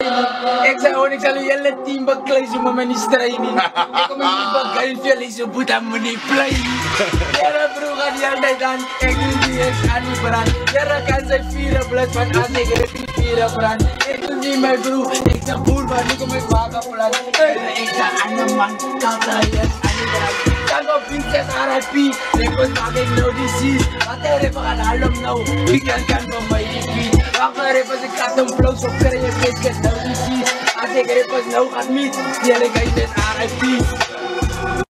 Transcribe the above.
Ik zei gewoon, ik zal u hele team beklezen, maar mijn training. Ik kom niet bakkein veel is zo boet aan me play. Jere broer gaat die altijd aan, ik doe die eens aan die brand. Jere kan zijn vieren blad, want als ik heb die vieren brand. Ik doe die mijn broer, ik zeg boer, maar nu kom ik maken plan. Ik zeg aan de man, kaka yes, aan die brand. Dan op Princess RIP, repos maak ik nou die zie. Wat er even gaan halen nou, ik kan van mij die beat. Wakker repos, ik ga een flow, zo krijg je biscuit nou die zie. Als ik repos nou gaat niet, die ik uit RIP.